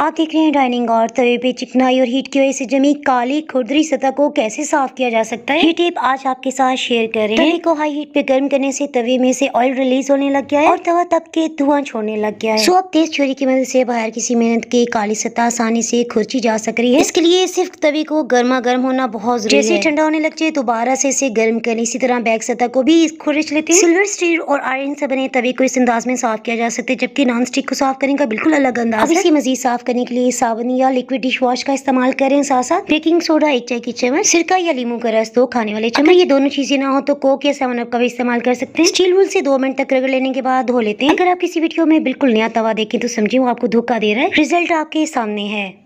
आप देख रहे हैं डाइनिंग और तवे पे चिकनाई और हीट की वजह से जमी काली खुरदरी सतह को कैसे साफ किया जा सकता है। ये टिप आज आपके साथ शेयर कर रहे हैं। तवे को हाई हीट पे गर्म करने से तवे में से ऑयल रिलीज होने लग गया है और तवा तब के धुआं छोड़ने लग गया है। अब तेज छुरी की मदद से बाहर किसी मेहनत की काली सतह आसानी से खुरची जा सक रही है। इसके लिए सिर्फ तवे को गर्मा गर्म होना बहुत जरूरी है। जैसे ठंडा होने लग जाए दोबारा से इसे गर्म करें। इसी तरह बैक सतह को भी खुरच लेते हैं। सिल्वर स्टील और आयरन से बने तवे को इस अंदाज में साफ किया जा सकता है, जबकि नॉन स्टिक को साफ करने का बिल्कुल अलग अंदाज है। इसे मजीद साफ करने के लिए साबुन या लिक्विड डिश वॉश का इस्तेमाल करें। साथ साथ बेकिंग सोडा 1 चाय की चम्मच, सिरका या लीमू का रस 2 खाने वाले चम्मच। ये दोनों चीजें ना हो तो कोक या 7 अप का भी इस्तेमाल कर सकते हैं। स्टील वूल से 2 मिनट तक रगड़ लेने के बाद धो लेते हैं। अगर आप किसी वीडियो में बिल्कुल नया तवा देखें तो समझिए वो आपको धोखा दे रहा है। रिजल्ट आपके सामने है।